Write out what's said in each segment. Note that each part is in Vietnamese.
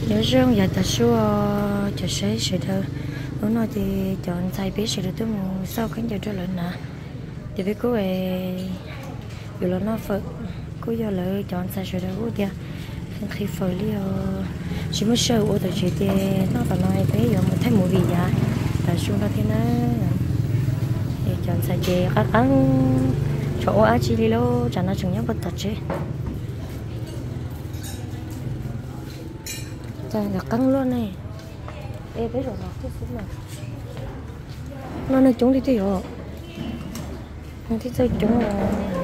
nhớ rằng giờ ta số chờ sấy sự thơ lúc nào thì chọn thay biết sự tôi muốn sau khán giả trở lại nè thì biết cô ấy dù là nó phật cô giờ lại chọn sai sự thơ của tia khi phơi li chỉ mới sơ ô tô chỉ thì nó phải nói bây giờ mình thấy mùi gì vậy là xuống đó thì nó thì chọn sai chè các ăn chỗ á chi li lô chẳng nó chừng nhớ bất tật chứ trời là căng luôn này ê bây giờ nó cứ xuống này nó chúng đi thì rồi nó thì chơi chúng rồi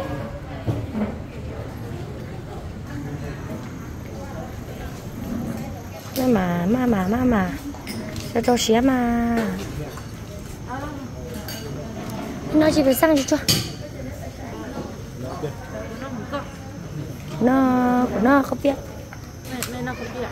mà cho xé mà nó chỉ phải sang cho nó không biết nó không biết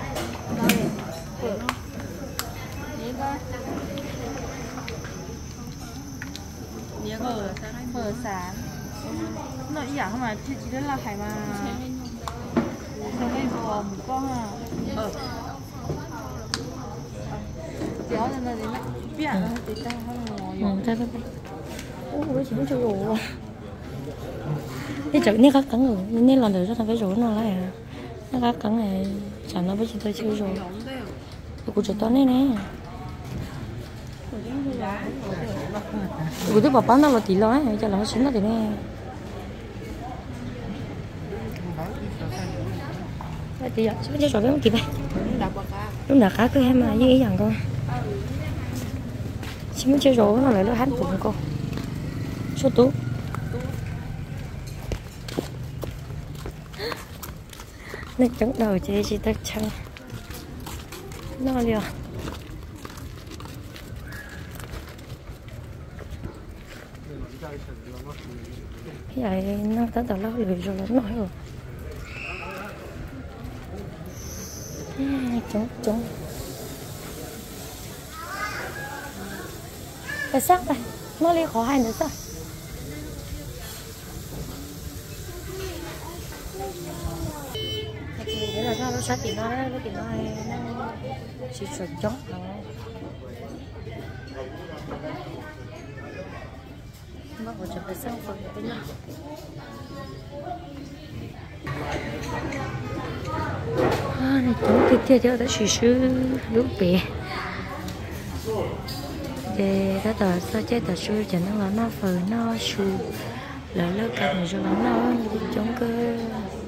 nhớ bờ sáng nó ý dạng mà chỉ rất là phải mà sao cái bò một con à kéo lên đây nó biết nó thì ta không ta phải ôi chỉ muốn chơi rồi cái chợ này các cắn rồi nên là để cho thằng cái rổ nó lại à nó các cắn này chẳng nó với chị tôi chơi rồi của chị to này nè của tôi bảo bán nó là tỷ lệ cho nó xuống nó thì nè thì giờ chúng ta chọn cái kịp này lúc nào cá cứ hay mà với ý rằng con chúng mình chơi rồi nó lại nó hán cùng cô số tú nó chống đầu chơi chỉ tất chân nó liều vậy nó tới tao lâu lười rồi nó nói rồi chống phải sắc này nó đi khó hành nữa sao thế là sao nó sát thì nó chỉ sợ chống nó còn chẳng phải sang phần với nhau này chúng tiếp theo đã sử dụng lúc bể để đã tờ sao chết tờ sư cho nó là nó phơi nó su là lớp cắt này cho nó chống cơ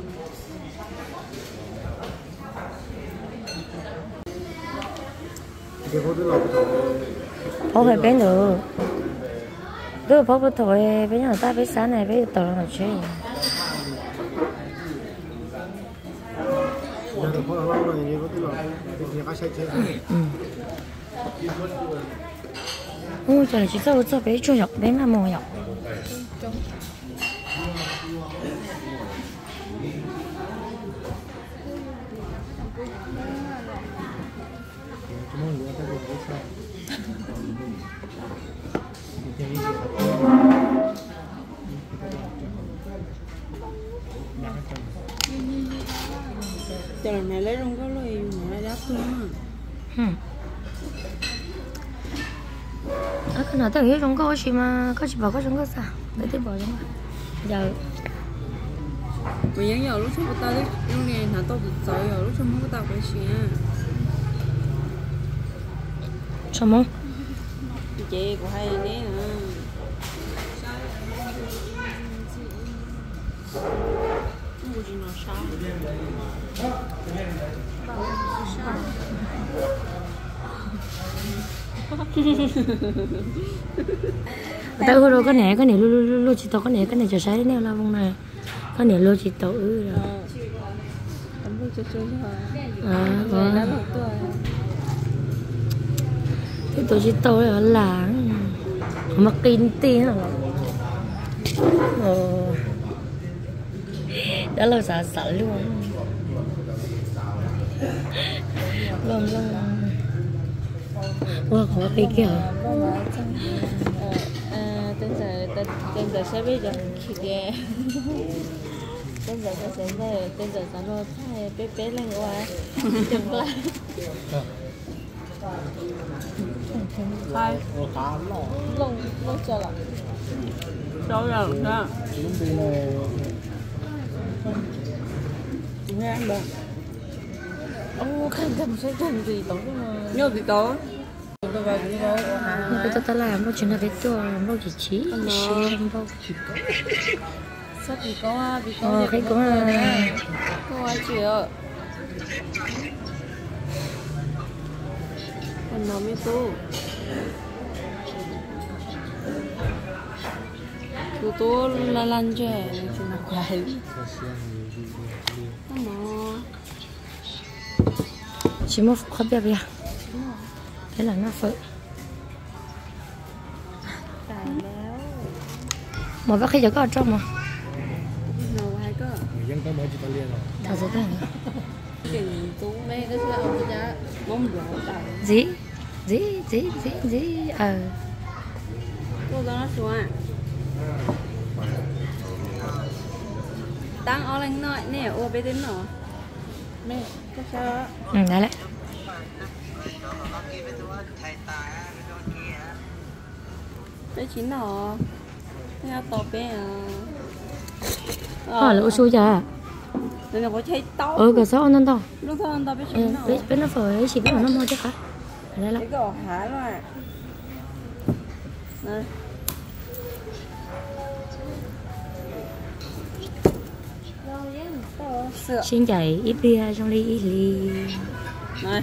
không phải bé nữa cứ phô bút thôi bây giờ ta biết sáng này bây giờ tờ là chơi ôi trời chỉ cho bé chui học bé mà mồi học trời này lấy rong có lời này đáp luôn à cái nào tao nghĩ rong có gì mà có chỉ bảo có rong có sao để tôi bảo rong giờ mình nhớ giờ lúc trước tao đấy lúc này là tao bị sợ rồi lúc trước không có tao cái gì à sao không chị của hay đấy à không có gì nó sao tao hồi đó cái này lu chỉ tao cái này chờ sáng đến là vùng này cái này lu chỉ tao rồi không biết chơi rồi đã một tuổi thì tôi chỉ tao là mà kinh tí là đó là sợ luôn wow có cái kiểu tên giờ sẽ biết được khi ghé bây giờ nó sẽ về bây giờ nó thay bé lên qua chừng lại hai lông lông chờ lại đâu rồi đó nghe ăn được ô khăn cầm sẽ cầm gì tốt mà nhớ gì tốt cái tao làm nó chỉ là cáiตัวnó chỉ chỉ xem đâu sắp vì có cái cũng là có ai chịu còn nó mới tu tu là lan chơi thì nó quay nó chỉ một khó biết vậy thế là nó phải mà bác khi giờ có ở trong mà thật sự thế này gì cô đó nó xuống à tăng ở lên nói nè ô bé đến nó mẹ có sao đấy đấy bé chín nó nghe to bé là ô xui chả nên là có thấy tao cái sao nó to lúc thôi tao bé chín nó bé nó phải chỉ biết là nó mua chứ hả đấy là cái gò há rồi này xin chạy ít bia trong ly ít ly này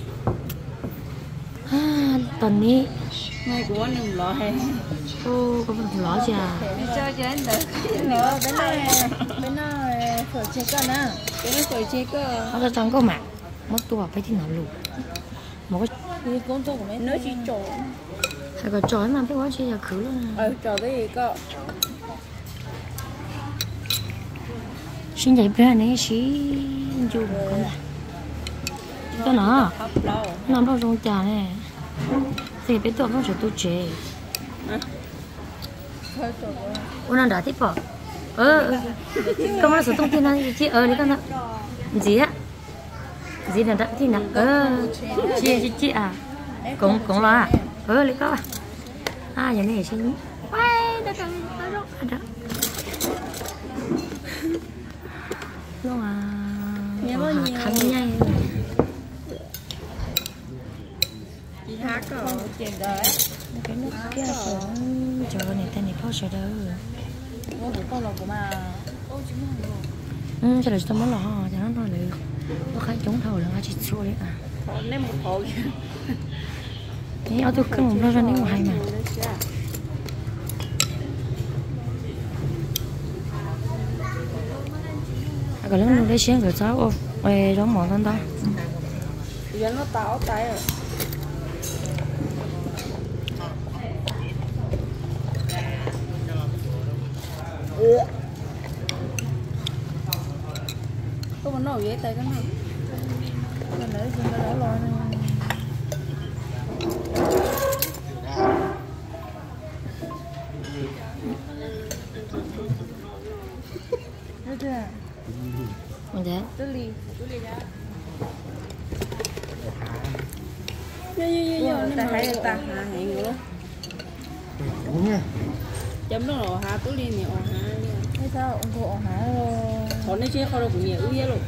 tuầnนี้ ngay của anh đừng lo hay ô có phần ló chà chơi cho anh được nữa bên này phở chế cơ nè bên này phở chế cơ nó cho trong có mặt mất tua phải thì nào luôn một cái thì công作của mấy nữa chỉ trộn hay có chói mà biết quá chi là khứ luôn trộn cái gì cơ xin chạy bia này xí dù cái nó nằm đâu trong trà này thì biết tôi không phải tôi chế nó đã tiếp bỏ không là số thông tin này chị đi con ạ gì á gì là đã thì nào chị à cũng là lý có giờ này xin quay đã luôn khăn nhanh chị hát rồi chuyện đấy cái nước kia cũng chờ này tên này khó sợ đâu của con là của mà cho được tao muốn lo cho nó nói được nó khai chống thầu là chỉ xua đấy à nên một hộ thế ở tôi cứ một lo ra nếu mà hay mà cái lớn nó lấy xe rồi cháu ơi đó mỏ thân ta giờ nó táo tay rồi có muốn nổi ghế tay cái này mình lấy chúng ta đổ lo mình thế ta thấy ta hà hẹn rồi luôn chấm nó rồi hà tú liên nhiều hà hay sao ông cô hà rồi còn nó chơi không được nhiều ư luôn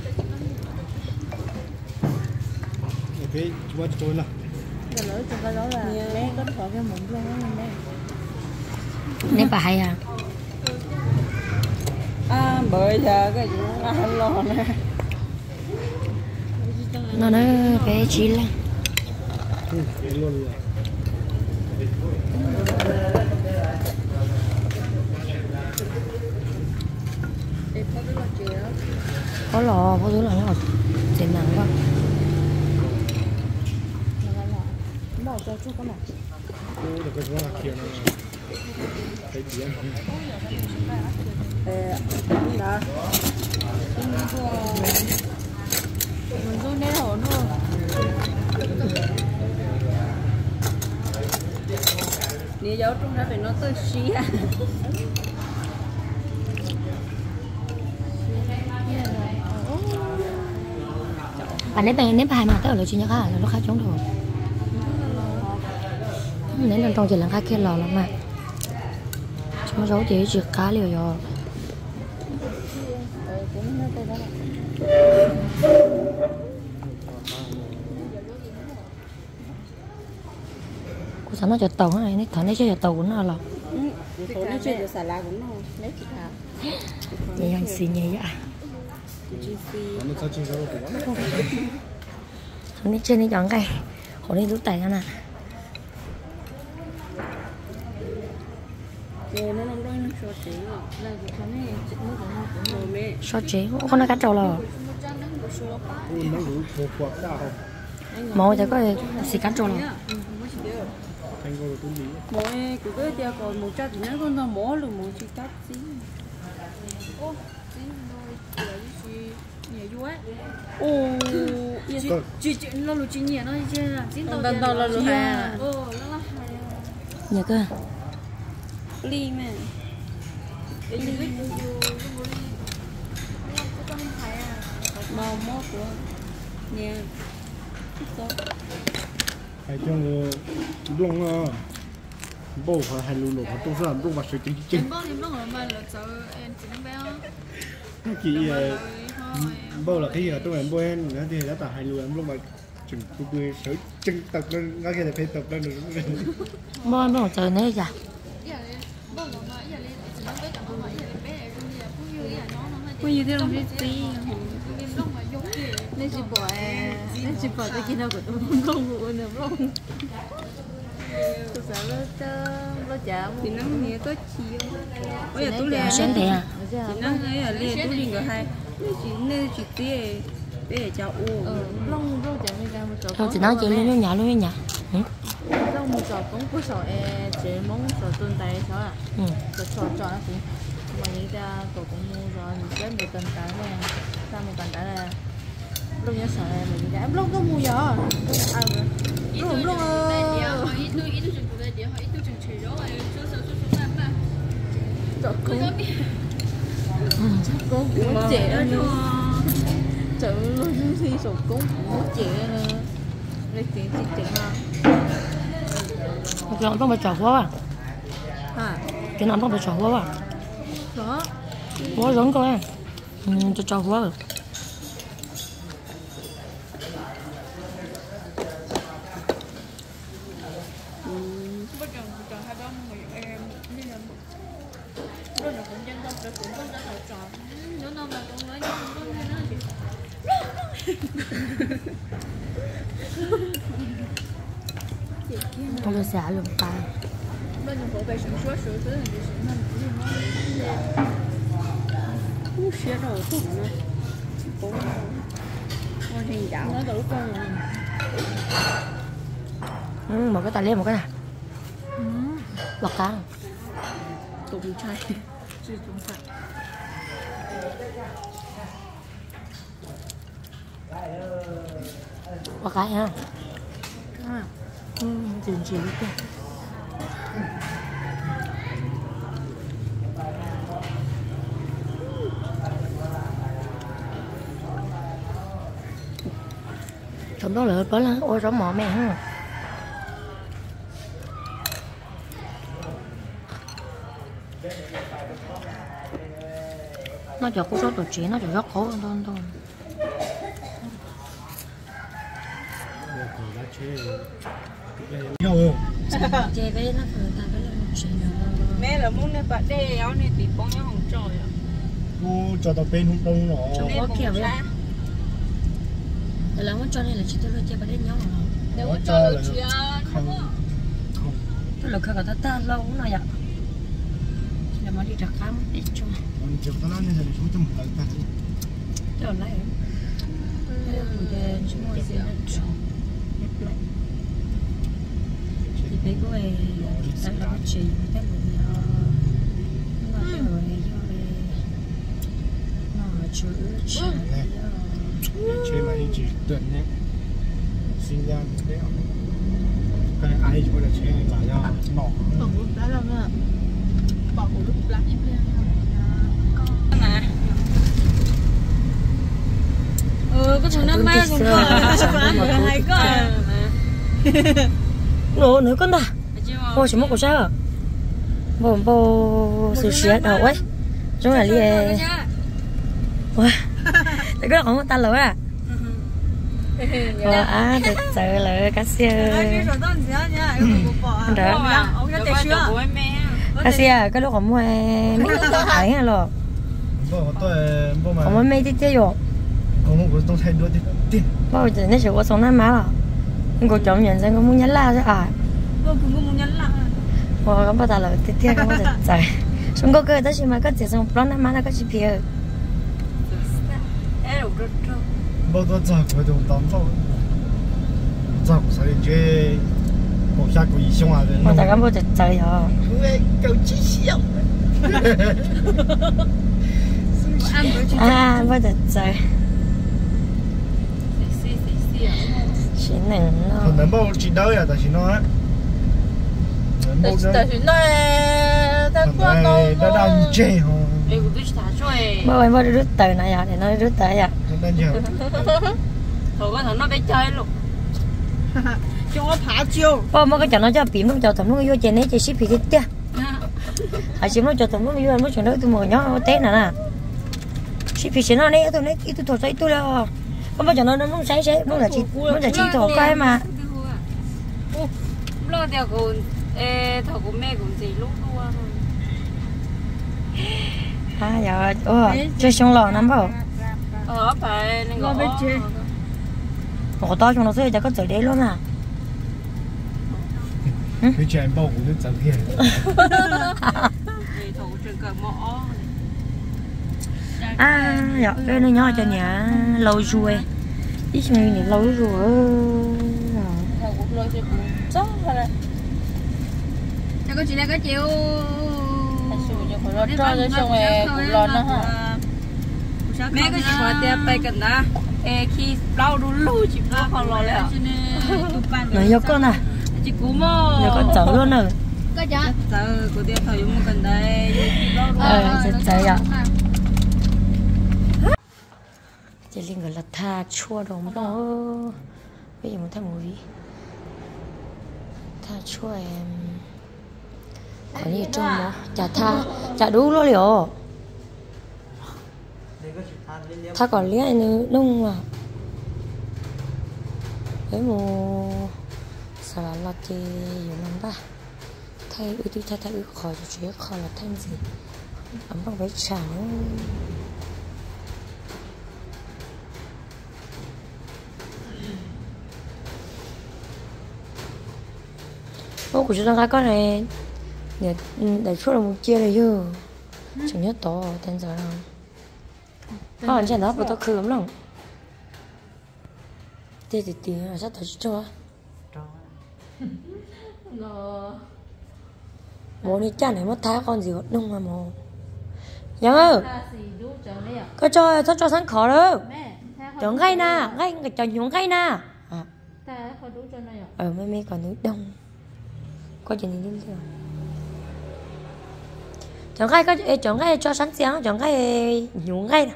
cái chú tôi là cái lỗi chúng ta đó là bé có khỏi cái mụn luôn á mình đây nên bà hay à bởi giờ cái gì nó ăn lo nè nó nói bé chỉ là luôn có lò có thứ là nó tiền nặng quá bỏ cho chút có mà được cái gì kia nó cái gì đó mình tôi nè hổ luôn nếu giấu trong đó phải nó tôi xí à bạn ném hai mà tới là chuyện nhá là nó khá chống rồi ném lên trong chỉ là khá kia lò lắm mà chúng giấu chỉ cá liều rồi cô sao nó cho tàu này nó thằng nó chơi tàu của nó là nó chơi được xả lá của nó lấy thịt hả vậy anh xì nhỉ vậy nó sao chơi rồi cũng thằng nó chơi nó chọn cây họ đi rút tay anh à nó nằm đôi nó sọt chế là cái thằng này chích nước của nó cũng rồi mẹ sọt chế con nó cá trâu là nó rủ một quạt đào mồi thì có xì cá trâu là thành cô tôi nghĩ mỗi cái tia còn một trăm thì nó còn nó mỏ luôn một chỉ cắt xí ô xí rồi nhảy vui ô chị nó lụt chị nhảy nó chứ là tao là lụt hà ô nó là nhớ cơ ly mà màu mốt của nhà hay cho người lông bầu phải hay lù lù tôi sẽ làm lông mặt sợi chính chính chị bầu là cái gì tôi làm bầu em nữa thì đã tạo hay lù em lông mặt chừng tôi sợi chân tập lên nó kia là phải tập lên được mồi nó trời này giờ có như thế không biết gì nên chỉ bỏ cái kia đâu của tôi không có nữa không tôi sợ nó chả thì nó nghe có chiều bây giờ tôi liền sáng thì à thì nó ấy là liền tôi liền cái hai nên chỉ tía để cho u lông chả mới ra một chỗ thôi chỉ nói chị lên nhà lông một chỗ cũng có chỗ chỉ mong chỗ tuần tay chỗ à chỗ nó cũng mà người ta cũng mua rồi mình sẽ được tuần tay này sao mình tuần tay này lúc nhớ sợ mình đã em lúc có mua giờ lúc cô cũng trẻ nữa chợ luôn thi sổ cũng trẻ nữa lấy tiền chị trẻ cái nó không phải trò quá à cái nó không phải trò quá đó quá lớn coi cho trò quá rồi không được xả luôn ta không xé rồi thôi nó con hình dạo nó đủ con rồi một cái tài liệu một cái này bọc cá tụng chay chưa tụng chay bọc cá ha chuyện gì kìa trong đó là là ôi rõ mọ mẹ ha nó cho cô rất đồ chuyện nó cho rất khổ hơn thôi chơi với nó phải ta với nó chuyện mẹ là muốn nên bạn đê áo nên bị bóng nhau hồng trời à cô cho tao bên không đông nó có kiểu vậy là muốn cho nên là chỉ tôi chơi bạn đê nhau rồi nếu có cho được chuyện không tôi là khởi cả ta lâu cũng nói vậy là mà đi đặt khám ít cho còn chiều tao nói như thế chúng tôi một lần ta cho lại thì bé của em đang làm chuyện cái gì nó cái rồi nó chữ chơi mà đi chỉ tuần nhé sinh ra đấy cái ai cho là chơi là do nọ bỏ lúc đã làm nữa bỏ lúc lắm mà có thằng năm mai cũng có hai con nổ nữa con ta ô chỉ một cổ sao bố sự sét ở ấy chúng là li wow để cái ông ta lỡ à à thật sự là cá xia cá xia cái lúc ông mua mấy cái hay lo ông mua mấy cái rồi bao giờ nó chỉ có sống năm má là cô chọn nhận xem có muốn nhắn la chứ à wow không bao giờ là tiếp theo không bao giờ chạy chúng có cơ đó chỉ mà có chỉ sống plon năm má là có chỉ phía bao giờ chạy của chúng ta chạy sai chơi một下个一箱啊的， 我大家冇就chạy rồi 喂，够气象。 à bao giờ chạy chỉ nừng nó 能冇知道呀，但是呢， 但是那他关了， 那那这哦， 哎，我都去打水， bao bao rút từ này à để nó rút từ à 那这， 头个头那边chơi luôn，叫我爬蕉， bao bao cái chọn nó cho biển nó cho thầm nó vô trên đấy chỉ ship thì tiếc à ship nó cho thầm nó vô nó chọn nó tôi mua nhỏ tết nè nè ship thì nó đấy tôi đấy tôi thổi tôi là không bao giờ nó sấy nó là chỉ thổi cái mà lo theo con thầu của mẹ cũng gì lúc luôn à giờ chơi xong lò nắm vào phải nên gọi một to trong nó sẽ có chở đấy luôn à 佢全部我都走嘅。 thầu trường cờ mỏ à giờ đây nó nhỏ cho nhà lâu rồi ít người này lâu rồi thầu cũng lo cho cũng chắc là cho có chị này có chịu cho xong rồi cũng lo nó hả mẹ có chị hỏi tiền bay cần đó khi đau đu lù chị có không lo lẹ này vô con à chị cú mò giờ con chở luôn rồi có chứ giờ của tiền thời dùng cần đây chạy ạ chị linh gọi là tha chua đồng đó bây giờ muốn thay mùi tha chua em còn gì trong đó chả đủ luôn liệu tha còn lý này nữa đúng mà cái mùa sao là thì dùng làm ba thay ưu tiên thay ưu khỏi cho chuyện khỏi là thay gì ấm bằng váy trà nữa ô của chúng ta có này để chút là một chia này chứ chẳng nhất to tên giờ đâu có anh chàng đó của tao khử lắm lòng tê là sao tao cho bố đi cha này mất thái con gì còn đúng mà mồ nhớ ơi có cho sẵn khó đâu chọn ngay nè ngay chọn nhúng ngay nè mấy còn nước đông có chuyện gì chưa chọn ngay cho sẵn sáng chọn ngay nhúng ngay nè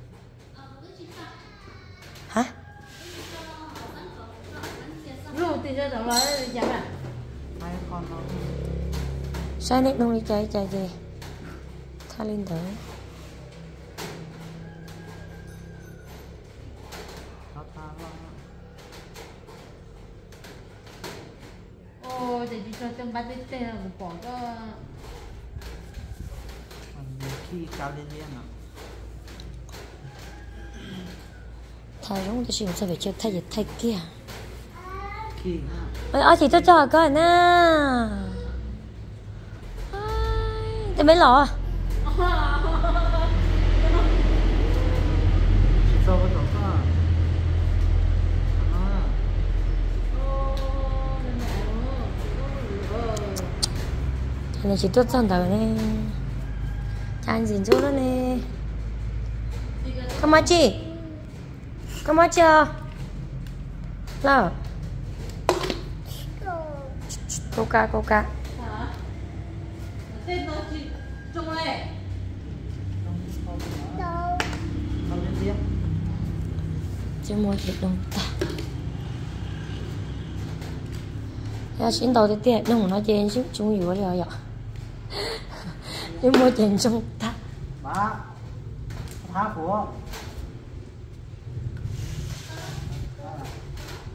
hả sai nét đông đi chạy gì tha lên tới ô để cho trong bát tê là một quả có khi cao lên nha thay giống tôi sẽ phải chơi thay kia khi thì tôi cho coi nè cái mấy lọ sao có đó này chỉ tốt xong rồi nè ăn gì chỗ đó nè come on chưa nào coca tên nó chị trông này cao lên riêng chứ mua thịt đông ta ya xin đầu thì tiệt đông nó trên chút chung nhiều rồi ạ chứ mua trên trong ta má thá của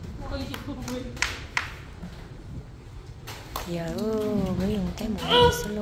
giờ mới dùng cái một